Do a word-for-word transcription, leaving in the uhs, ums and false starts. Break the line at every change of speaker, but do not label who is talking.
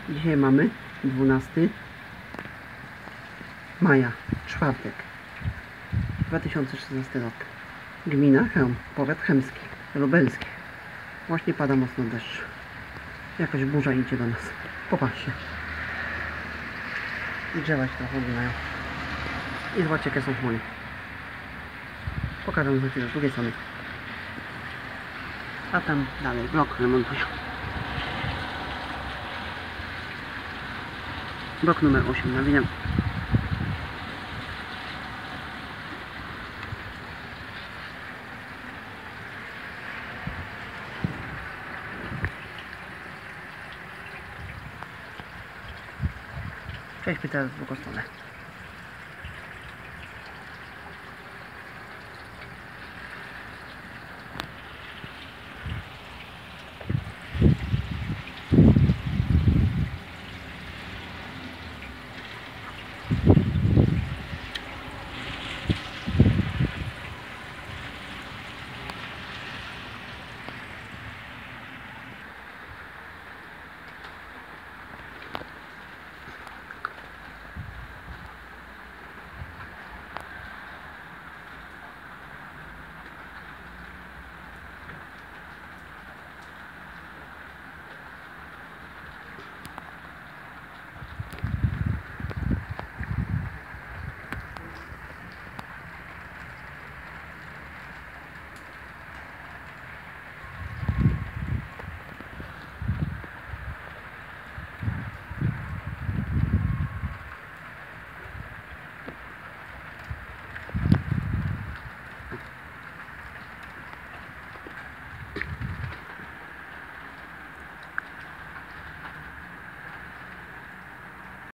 Dzisiaj mamy dwunastego maja, czwartek, dwa tysiące szesnasty rok. Gmina Chełm, powiat chełmski, lubelski. Właśnie pada mocno deszcz. Jakaś burza idzie do nas. Popatrzcie. I drzewa się trochę odbinają. I zobaczcie, jakie są chmury. Pokażę za chwilę z drugiej strony. A tam dalej blok remontują. Blok numer osiem na winę. Przejdźmy teraz w drugą stronę.